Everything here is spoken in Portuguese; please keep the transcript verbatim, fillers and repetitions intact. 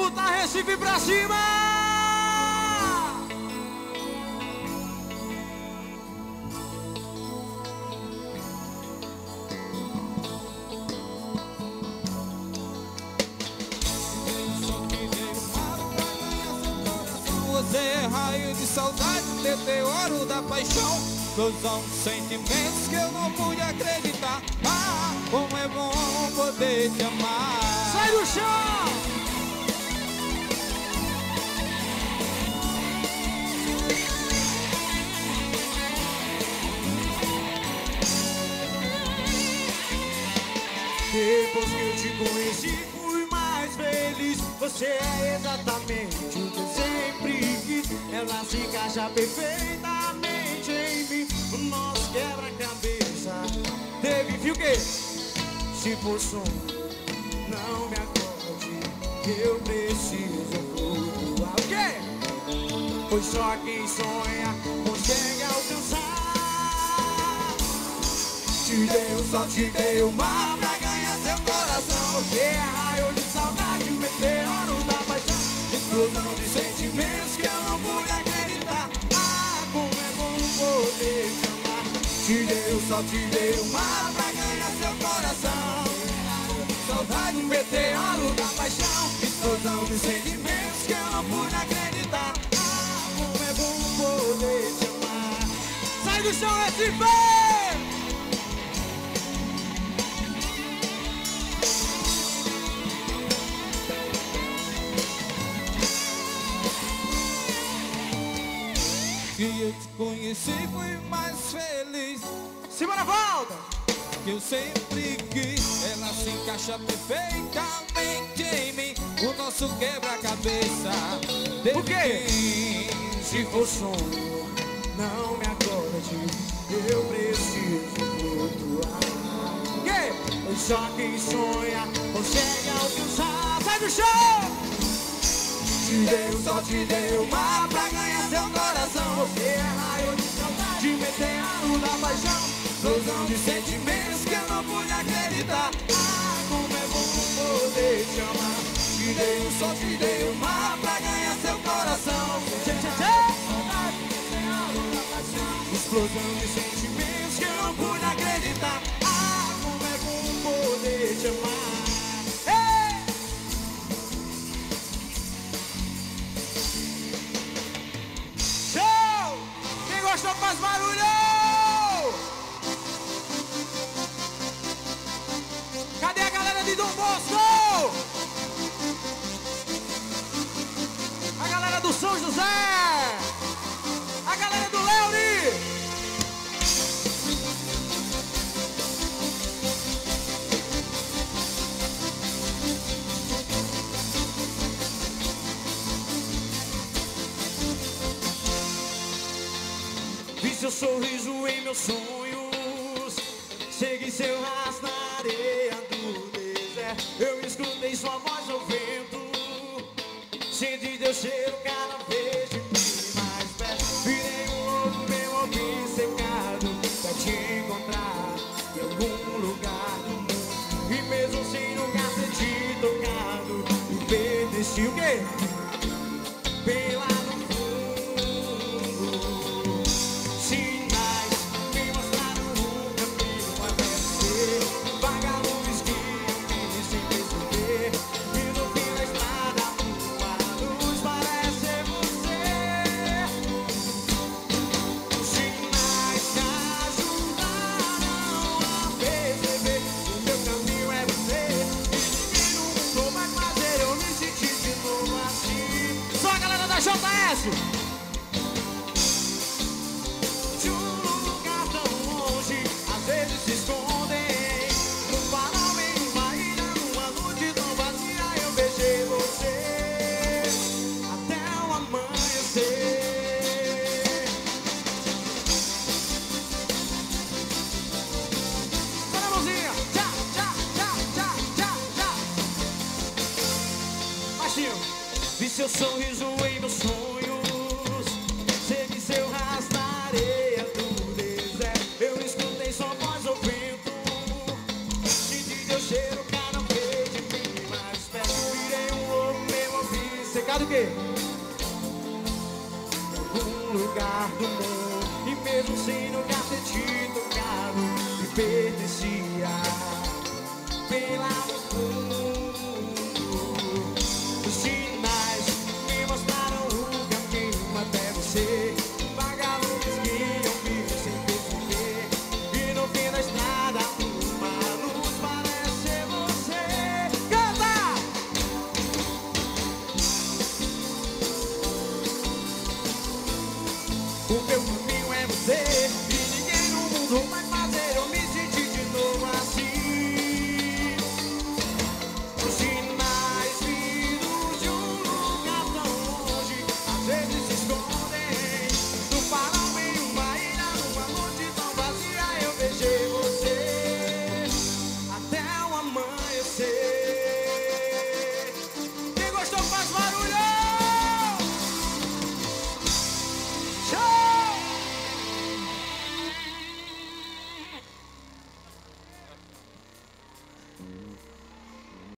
botar Recife pra cima! Você é raio de saudade, meteoro da paixão, explosão de sentimentos que eu não pude acreditar. Ah, como é bom poder te amar. Sai do chão! Depois que eu te conheci, fui mais feliz. Você é exatamente o que eu sempre quis. Ela se encaixa perfeitamente em mim. O nosso quebra-cabeça teve fio que se for som, não me acorde. Eu preciso flutuar. O quê? Pois só quem sonha consegue alcançar. Te dei, só te dei o mar pra ganhar seu coração. Você é raio de saudade, meteoro da paixão, explosão de sentimentos que eu não pude acreditar. Ah, como é bom poder te amar. Te dei, só te dei o mar pra ganhar seu coração. Saudade, meteoro da paixão, explosão de sentimentos que eu não pude acreditar. Ah, como é bom poder te amar. Sai do chão, Recife! Que eu te conheci, fui mais feliz. Segura a volta! Que eu sempre quis. Ela se encaixa perfeitamente em mim. O nosso quebra-cabeça. O quê? Se for sonho, não me acorde. Eu preciso flutuar. Quê? Pois só quem sonha consegue alcançar. Sai do chão! Te dei, só te dei o mar pra ganhar seu coração. Você é raio de saudade, meteoro da paixão, explosão de sentimentos que eu não pude acreditar. Ah, como é bom poder te amar. Te dei, só te dei o mar pra ganhar seu coração. Você é raio de saudade, meteoro da paixão, explosão de sentimentos que eu não pude acreditar. Ah, como é bom poder te amar. Gostou, faz barulho! Cadê a galera de Dom Bosco? A galera do São José! A galera do Leone! Vi seu sorriso em meus sonhos, segui seu rastro na areia do deserto. Eu escutei sua voz ao vento, senti teu cheiro cada vez de mim mais perto. Virei um louco, meu obcecado, pra te encontrar em algum lugar do mundo. E mesmo sem nunca ter te tocado, me perdeste o quê? Bem lá no J S! de um lugar tão longe, às vezes se escondem. Num farol em uma ilha, numa multidão vazia, eu beijei você até o amanhecer. Bora, mãozinha! Tchá, tchá, tchá, tchá, tchá, tchá! Baixinho! Vi seu sorriso em meus sonhos, segui seu rastro na areia do deserto. Eu escutei sua voz ao vento, senti teu cheiro cada vez de mim mais perto. Virei um louco, meu ouvido do quê? Um lugar do mundo, e mesmo sem nunca ter te tocado, me pertencia pela fundo. Os sinais me mostraram o caminho até você. Vagalumes que eu vivo sem perceber, e no fim da estrada uma luz parece ser você. Canta! O meu caminho é você, e ninguém no mundo vai fazer eu me sentir de novo assim. Os sinais vindos de um lugar tão longe, às vezes se escondem no farol em uma ilha, numa multidão vazia. Eu beijei você até o amanhecer. Quem gostou faz barulho!